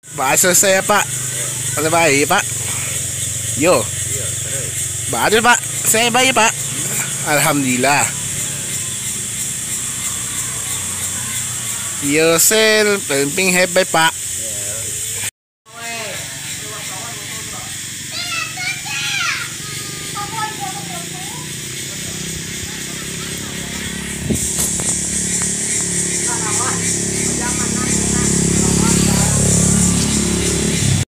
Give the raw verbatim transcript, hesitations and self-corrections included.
Pak selesai Pak. Kalau baik Pak. Yo. Ya, terus. Bagus Pak. Saya baik Pak. Alhamdulillah. Yo sel penting hebat Pak. Ya.